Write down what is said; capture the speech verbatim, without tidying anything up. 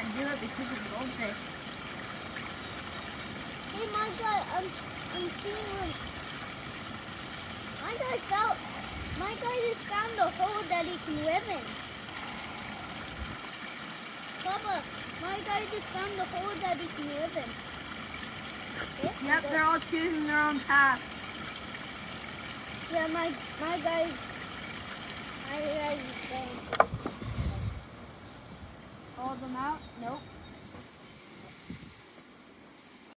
can't do it because of the goldfish. Hey, my guy, I'm, I'm seeing him. My guy felt, my guy just found the hole that he can live in. Papa, my guy just found the hole that he can live in. Yep, they're all choosing their own path. Yeah, my, my guy